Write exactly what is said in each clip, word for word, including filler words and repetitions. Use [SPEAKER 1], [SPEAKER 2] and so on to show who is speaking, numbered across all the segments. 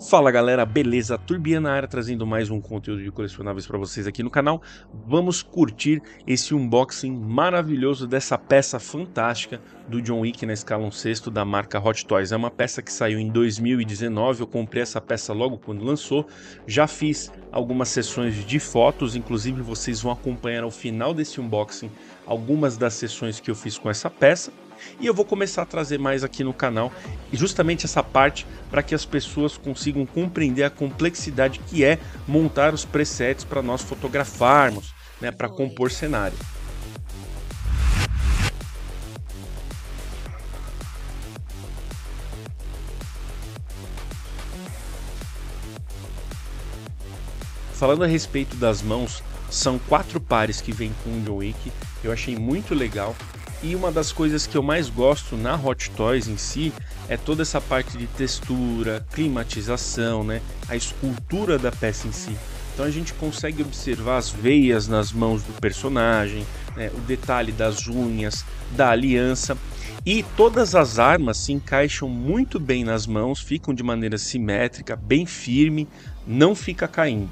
[SPEAKER 1] Fala galera, beleza? Turbina na área, trazendo mais um conteúdo de colecionáveis para vocês aqui no canal. Vamos curtir esse unboxing maravilhoso dessa peça fantástica do John Wick na escala um sexto da marca Hot Toys. É uma peça que saiu em dois mil e dezenove, eu comprei essa peça logo quando lançou. Já fiz algumas sessões de fotos, inclusive vocês vão acompanhar ao final desse unboxing algumas das sessões que eu fiz com essa peça. E eu vou começar a trazer mais aqui no canal justamente essa parte para que as pessoas consigam compreender a complexidade que é montar os presets para nós fotografarmos, né, para compor cenário. Falando a respeito das mãos, são quatro pares que vem com o John Wick, eu achei muito legal. E uma das coisas que eu mais gosto na Hot Toys em si é toda essa parte de textura, climatização, né? A escultura da peça em si. Então a gente consegue observar as veias nas mãos do personagem, né? O detalhe das unhas, da aliança. E todas as armas se encaixam muito bem nas mãos, ficam de maneira simétrica, bem firme, não fica caindo.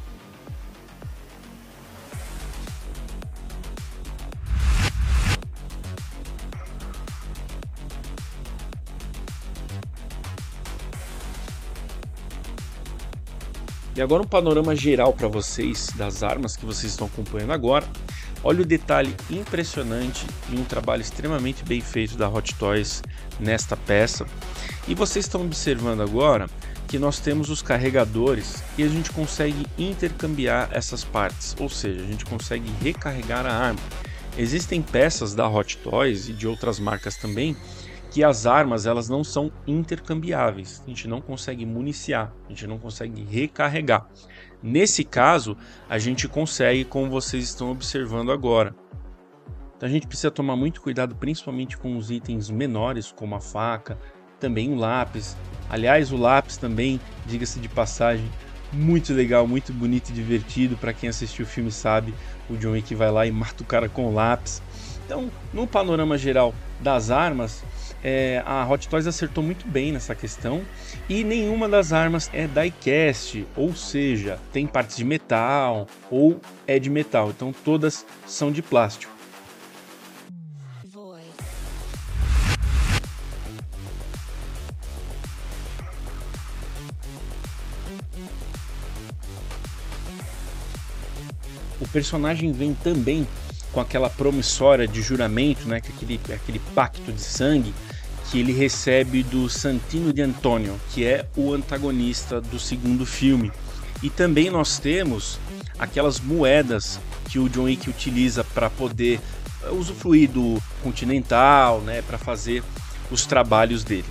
[SPEAKER 1] E agora um panorama geral para vocês das armas que vocês estão acompanhando agora. Olha o detalhe impressionante e um trabalho extremamente bem feito da Hot Toys nesta peça. E vocês estão observando agora que nós temos os carregadores e a gente consegue intercambiar essas partes, ou seja, a gente consegue recarregar a arma. Existem peças da Hot Toys e de outras marcas também que as armas elas não são intercambiáveis, a gente não consegue municiar, a gente não consegue recarregar. Nesse caso, a gente consegue, como vocês estão observando agora. Então a gente precisa tomar muito cuidado, principalmente com os itens menores, como a faca, também o lápis. Aliás, o lápis também, diga-se de passagem, muito legal, muito bonito e divertido. Para quem assistiu o filme sabe, o John Wick vai lá e mata o cara com o lápis. Então, no panorama geral das armas, É, a Hot Toys acertou muito bem nessa questão e nenhuma das armas é die-cast, ou seja, tem partes de metal ou é de metal, então todas são de plástico. O personagem vem também com aquela promissória de juramento, né, que aquele, aquele pacto de sangue que ele recebe do Santino de Antonio, que é o antagonista do segundo filme. E também nós temos aquelas moedas que o John Wick utiliza para poder usufruir do Continental, né, para fazer os trabalhos dele.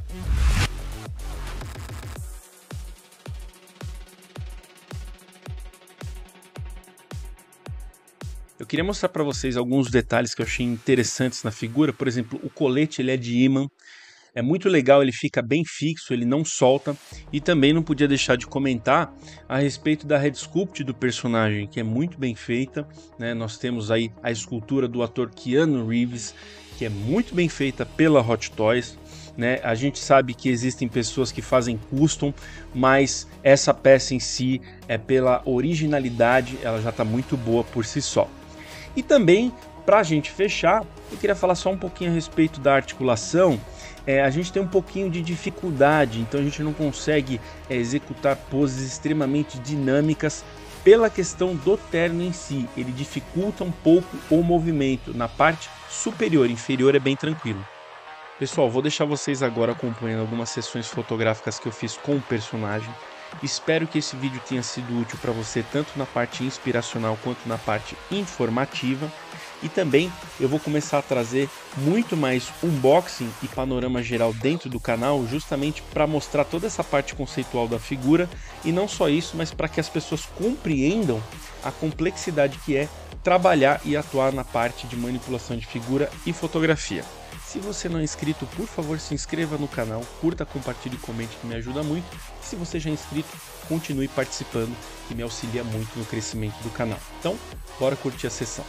[SPEAKER 1] Eu queria mostrar para vocês alguns detalhes que eu achei interessantes na figura. Por exemplo, o colete ele é de ímã, é muito legal, ele fica bem fixo, ele não solta. E também não podia deixar de comentar a respeito da head sculpt do personagem, que é muito bem feita, né? Nós temos aí a escultura do ator Keanu Reeves, que é muito bem feita pela Hot Toys, né? A gente sabe que existem pessoas que fazem custom, mas essa peça em si é pela originalidade, ela já está muito boa por si só. E também, para a gente fechar, eu queria falar só um pouquinho a respeito da articulação. É, a gente tem um pouquinho de dificuldade, então a gente não consegue é, executar poses extremamente dinâmicas pela questão do terno em si. Ele dificulta um pouco o movimento. Na parte superior, inferior é bem tranquilo. Pessoal, vou deixar vocês agora acompanhando algumas sessões fotográficas que eu fiz com o personagem. Espero que esse vídeo tenha sido útil para você tanto na parte inspiracional quanto na parte informativa. E também eu vou começar a trazer muito mais unboxing e panorama geral dentro do canal, justamente para mostrar toda essa parte conceitual da figura. E não só isso, mas para que as pessoas compreendam a complexidade que é trabalhar e atuar na parte de manipulação de figura e fotografia. Se você não é inscrito, por favor se inscreva no canal, curta, compartilhe e comente, que me ajuda muito. E se você já é inscrito, continue participando, que me auxilia muito no crescimento do canal. Então, bora curtir a sessão.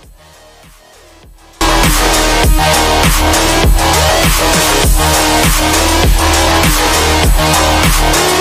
[SPEAKER 2] We'll be right back.